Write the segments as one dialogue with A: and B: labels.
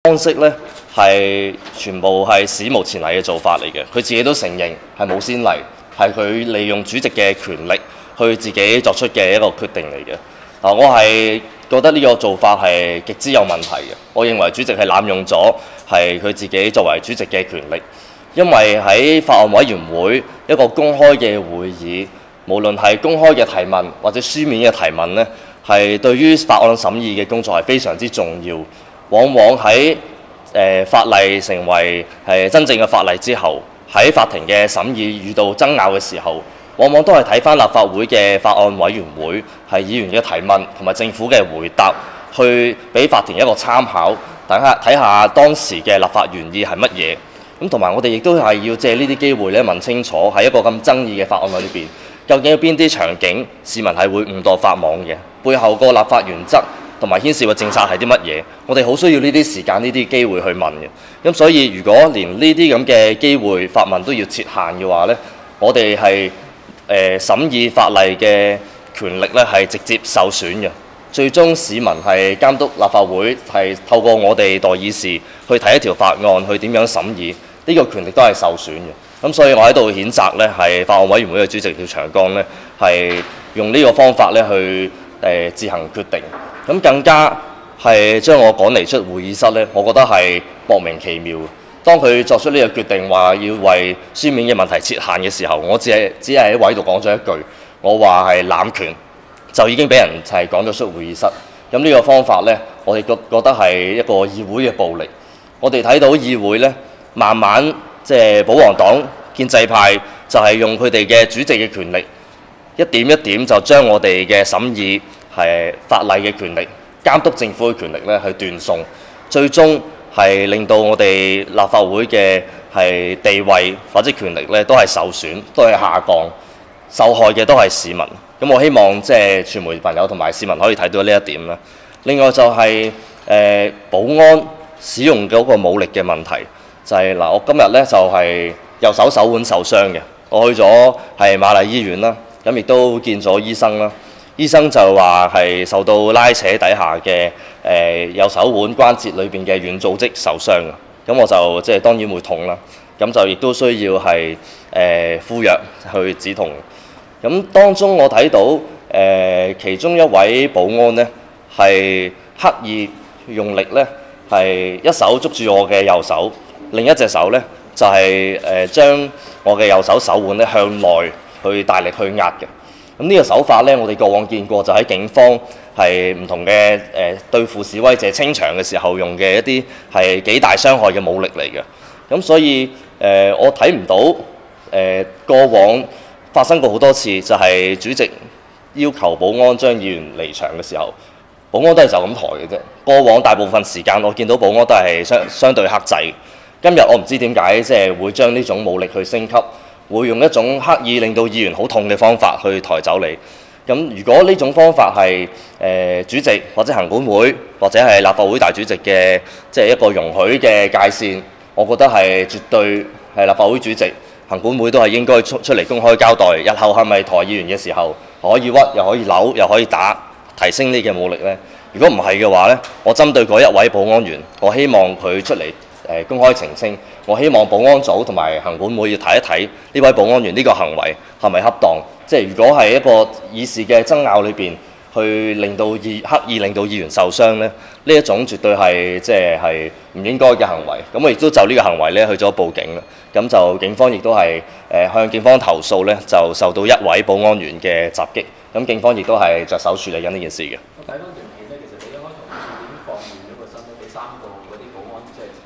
A: 方式咧係全部係史無前例嘅做法嚟嘅，佢自己都承認係冇先例，係佢利用主席嘅權力去自己作出嘅一個決定嚟嘅。我係覺得呢個做法係極之有問題嘅。我認為主席係濫用咗係佢自己作為主席嘅權力，因為喺法案委員會一個公開嘅會議，無論係公開嘅提問或者書面嘅提問呢，係對於法案審議嘅工作係非常之重要。往往喺法例成為係真正嘅法例之後，喺法庭嘅審議遇到爭拗嘅時候，往往都係睇返立法會嘅法案委員會係議員嘅提問同埋政府嘅回答，去俾法庭一個參考，睇下當時嘅立法原意係乜嘢。咁同埋我哋亦都係要借呢啲機會咧問清楚，喺一個咁爭議嘅法案裏邊，究竟有邊啲場景市民係會誤墮法網嘅？背後個立法原則同埋牽涉嘅政策係啲乜嘢？我哋好需要呢啲時間、呢啲機會去問嘅。咁所以如果連呢啲咁嘅機會發問都要設限嘅話呢，我哋係審議法例嘅權力咧係直接受損嘅。最終市民係監督立法會係透過我哋代議士去睇一條法案去點樣審議，呢個權力都係受損嘅。咁所以我喺度譴責呢係法案委員會嘅主席廖長江呢係用呢個方法咧去自行決定。咁更加係將我趕離出會議室呢，我覺得係莫名其妙。當佢作出呢個決定話要為書面嘅問題設限嘅時候，我只係喺位度講咗一句，我話係濫權，就已經俾人係趕咗出會議室。咁呢個方法呢，我哋覺得係一個議會嘅暴力。我哋睇到議會呢，慢慢保皇黨、建制派就係用佢哋嘅主席嘅權力，一點一點就將我哋嘅審議係法例嘅權力、監督政府嘅權力咧去斷送，最終係令到我哋立法會嘅係地位或者權力咧都係受損，都係下降，受害嘅都係市民。咁我希望傳媒朋友同埋市民可以睇到呢一點啦。另外就係保安使用嗰個武力嘅問題，就係我今日咧就係右手手腕受傷嘅，我去咗係瑪麗醫院啦，咁亦都見咗醫生啦。醫生就話係受到拉扯底下嘅右手腕關節裏邊嘅軟組織受傷嘅，咁我就當然會痛啦，咁就亦都需要係敷藥去止痛。咁當中我睇到其中一位保安呢係刻意用力呢係一手捉住我嘅右手，另一隻手呢就係將我嘅右手手腕呢向內去大力去壓嘅。咁呢個手法呢，我哋過往見過，就喺警方係唔同嘅對付示威者清場嘅時候用嘅一啲係幾大傷害嘅武力嚟嘅。咁所以我睇唔到過往發生過好多次，就係主席要求保安將議員離場嘅時候，保安都係就咁抬嘅啫。過往大部分時間我見到保安都係相對克制。今日我唔知點解會將呢種武力去升級。會用一種刻意令到議員好痛嘅方法去抬走你。咁如果呢種方法係主席或者行管會或者係立法會大主席嘅一個容許嘅界線，我覺得係絕對係立法會主席、行管會都係應該出嚟公開交代，日後係咪抬議員嘅時候可以屈又可以扭又可以打，提升呢嘅武力呢？如果唔係嘅話呢，我針對嗰一位保安員，我希望佢出嚟公開澄清。我希望保安組同埋行管會要睇一睇呢位保安員呢個行為係咪恰當？如果係一個議事嘅爭拗裏邊，去令到刻意令到議員受傷呢，呢一種絕對係係唔應該嘅行為。咁我亦都就呢個行為呢去咗報警啦。咁就警方亦都係向警方投訴呢，就受到一位保安員嘅襲擊。咁警方亦都係着手處理緊呢件事嘅。
B: 我睇翻條片咧，其實你一開頭點放軟咗個身咧，俾3個嗰啲保安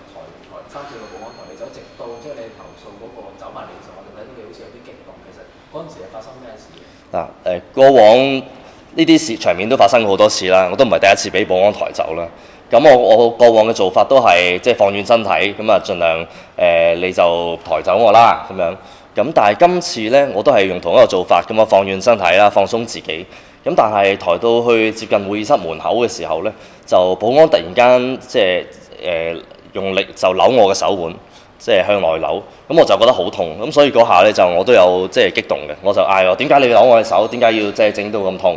B: 3、4個保安抬你走，直到你投訴嗰個走埋嚟嘅時候，我就睇到你好似有啲激動。其實嗰陣時係發生咩事？
A: 過往呢啲場面都發生過好多次啦，我都唔係第一次俾保安抬走啦。咁我過往嘅做法都係放軟身體，咁啊盡量你就抬走我啦咁樣。咁但係今次呢，我都係用同一個做法，咁我放軟身體啦，放鬆自己。咁但係抬到去接近會議室門口嘅時候呢，就保安突然間用力就扭我嘅手腕，向內扭。咁我就覺得好痛，咁所以嗰下呢，就我都有激動嘅，我就嗌我點解你扭我嘅手？點解要整到咁痛？咁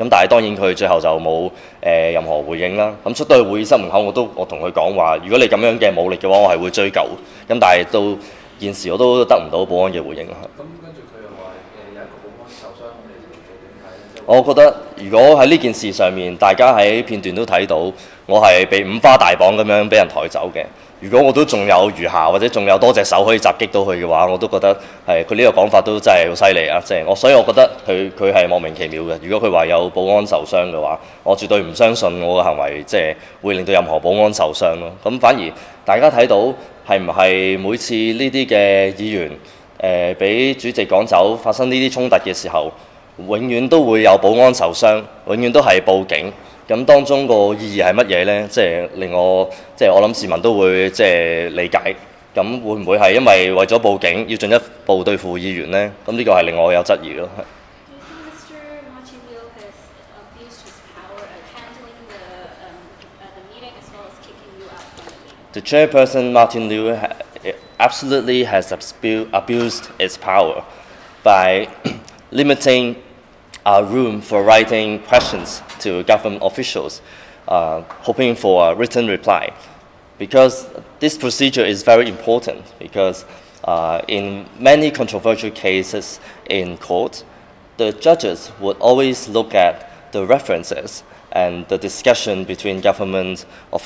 A: 咁但係當然佢最後就冇任何回應啦。咁出到去會議室門口，我同佢講話，如果你咁樣嘅武力嘅話，我係會追究。咁但係到現時我都得唔到保安嘅回應啦。
B: 咁跟住佢又話有一個保安受傷，咁你點睇咧？
A: 我覺得如果喺呢件事上面，大家喺片段都睇到，我係被五花大綁咁樣俾人抬走嘅。如果我都仲有餘下，或者仲有多隻手可以襲擊到佢嘅話，我都覺得係佢呢個講法都真係好犀利啊！即係所以我覺得佢係莫名其妙嘅。如果佢話有保安受傷嘅話，我絕對唔相信我嘅行為即係會令到任何保安受傷咯。咁反而大家睇到係唔係每次呢啲嘅議員俾主席趕走，發生呢啲衝突嘅時候，永遠都會有保安受傷，永遠都係報警。咁當中個意義係乜嘢呢？即係令我我諗市民都會理解。咁會唔會係因為為咗報警要進一步對付議員呢？咁呢個係令我有質疑咯。The chairperson Martin Liu absolutely has abused its power by limiting room for writing questions to government officials, hoping for a written reply. Because this procedure is very important, because in many controversial cases in court, the judges would always look at the references and the discussion between government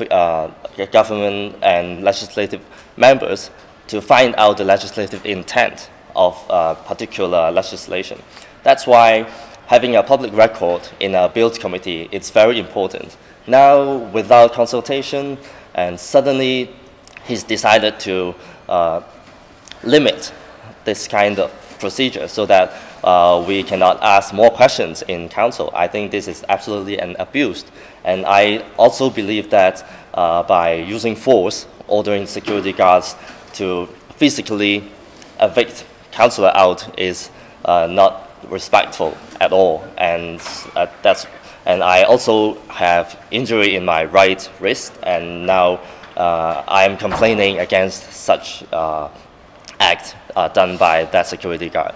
A: and legislative members to find out the legislative intent of particular legislation. That's why having a public record in a Bills committee is very important. Now, without consultation, and suddenly he's decided to limit this kind of procedure so that we cannot ask more questions in council. I think this is absolutely an abuse. And I also believe that by using force, ordering security guards to physically evict councillor out is not respectful at all. And I also have injury in my right wrist, and now I am complaining against such act done by that security guard.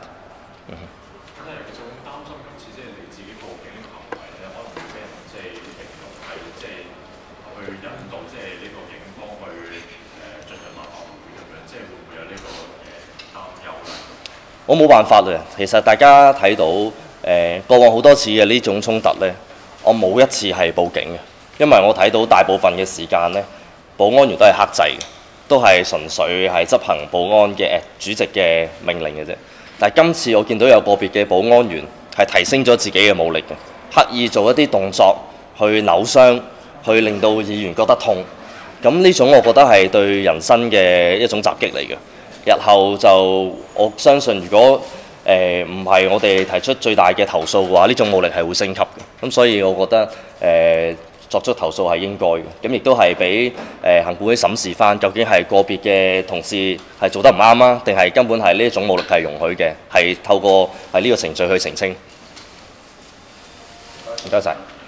A: 我冇辦法嘅，其實大家睇到過往好多次嘅呢種衝突呢，我冇一次係報警嘅，因為我睇到大部分嘅時間呢，保安員都係克制嘅，都係純粹係執行保安嘅主席嘅命令嘅啫。但係今次我見到有個別嘅保安員係提升咗自己嘅武力嘅，刻意做一啲動作去扭傷，去令到議員覺得痛。咁呢種我覺得係對人身嘅一種襲擊嚟嘅。日後就我相信，如果唔係我哋提出最大嘅投訴嘅話，呢種武力係會升級嘅。咁所以我覺得作出投訴係應該嘅。咁亦都係俾行管會審視翻，究竟係個別嘅同事係做得唔啱啊，定係根本係呢一種武力係容許嘅，係透過呢個程序去澄清。唔該晒。